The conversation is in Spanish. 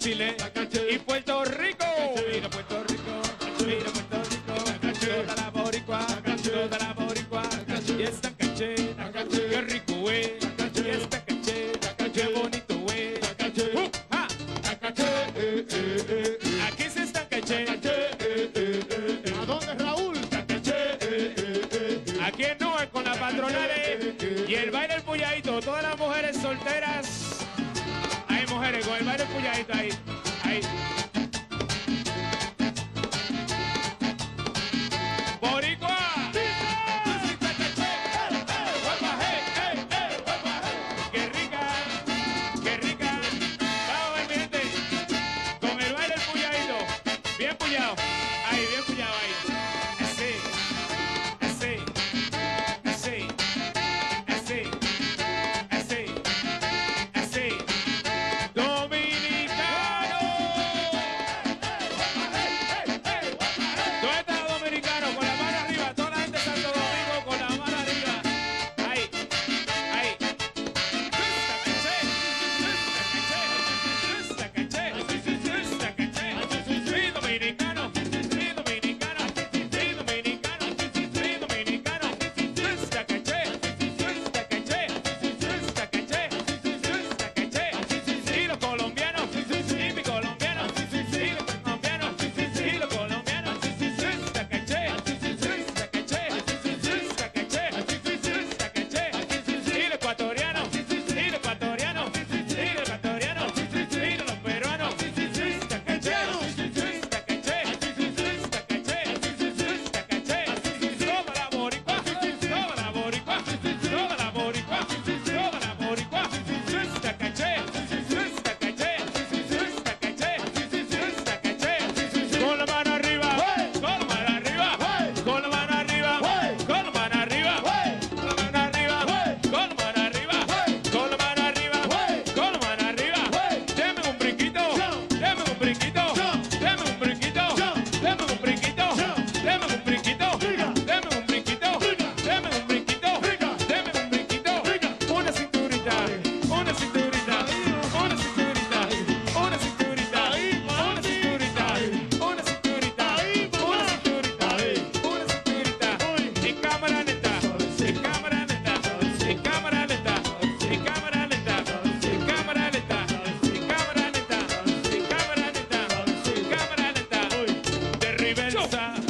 Chile y Puerto Rico. Mira Puerto Rico, mira Puerto Rico, toda la boricua, toda la boricua. Y esta caché, qué rico es. Y esta caché, qué bonito es. Aquí se está caché. ¿A dónde, Raúl? Aquí en Nube con las patronales y el baile el puyadito. Todas las mujeres solteras. Hay mujeres con el baile el puyadito ahí. Ahí. Boricua. Qué rica, qué rica. Vamos a ver, mi gente. Con el baile el puyadito. Bien puyado. Ahí, bien puyado ahí. Así. Así. Así. Así. Así. Así. Dominicano. ¿Dónde está dominicano? Con la mano arriba. Toda la gente de Santo Domingo con la mano arriba. Ahí. Ahí. Sí, dominicano. Sí, dominicano. Sí, dominicano. Sí, dominicano. Caché. Y los colombianos. Y mi colombiano. Y los colombianos. Y los colombianos. Caché. Y los ecuatorianos. Y los ecuatorianos. Y los ecuatorianos. Y los peruanos. Toda la boricua. Toda la boricua. Toda la boricua. Toda la boricua. Con la mano arriba. Con la mano arriba. Con la mano arriba. Con la mano arriba. Con la mano arriba. Con la mano arriba. Con la mano arriba. Con la mano arriba. Deme un brinquito. Deme un brinquito. Deme un brinquito. Deme un brinquito. Deme un brinquito. Deme un brinquito. Deme un brinquito. Deme un brinquito. Una cinturita. Una cinturita. Una cinturita. Una cinturita. Una cinturita. Una cinturita. Una cinturita. Una cinturita. En cámara lenta. En cámara lenta. En cámara lenta. En cámara lenta. En cámara lenta. En cámara lenta. En cámara lenta. En cámara lenta. De reversa.